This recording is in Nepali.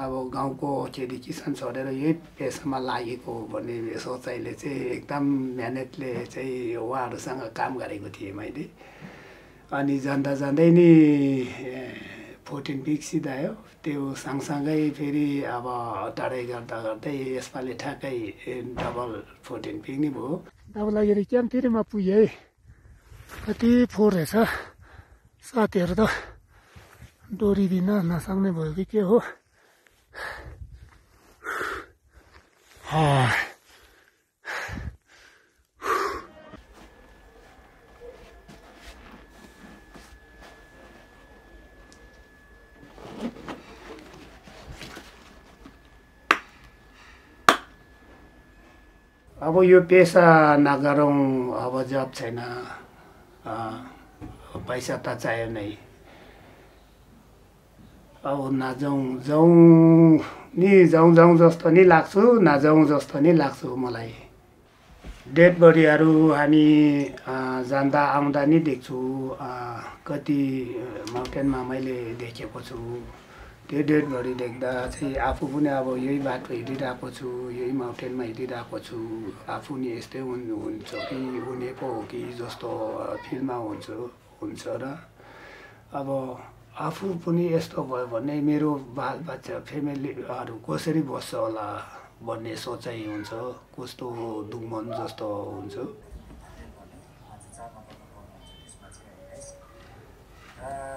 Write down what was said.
अब गाउँको खेती किसान छोडेर यही पेसामा लागेको भन्ने सोचाइले चाहिँ एकदम मेहनतले चाहिँ उहाँहरूसँग काम गरेको थिएँ मैले। अनि जाँदा जाँदै नि 14 पिक सिधायो। त्यो सँगसँगै फेरि अब टाढै गर्दा गर्दै यसपालि ठ्याक्कै डबल 14 पिक नि भयो। अब लागि क्याम्पतिरमा पुगेँ है। कति फोहोर रहेछ साथीहरू त डोरी दिन नसक्ने भयो कि के हो। अब यो पेसा नगरौँ, अब जब छैन, पैसा त चाहियो नै। अब जाउँ जस्तो नि लाग्छु, नजाउँ जस्तो नि लाग्छु मलाई। डेड बडीहरू हामी जाँदा आउँदा नि देख्छु। कति माउन्टेनमा मैले देखेको छु। त्यो डेड बडी देख्दा चाहिँ आफू पनि अब यही बाटो हिँडिरहेको छु, यही माउन्टेनमा हिँडिरहेको छु, आफू नि यस्तै हुन्छ कि हुने पो हो कि जस्तो फिलमा हुन्छ र अब आफू पनि यस्तो भयो भने मेरो बालबच्चा फ्यामिलीहरू कसरी बस्छ होला भन्ने सोचाइ हुन्छ। कस्तो दुःखमन जस्तो हुन्छ।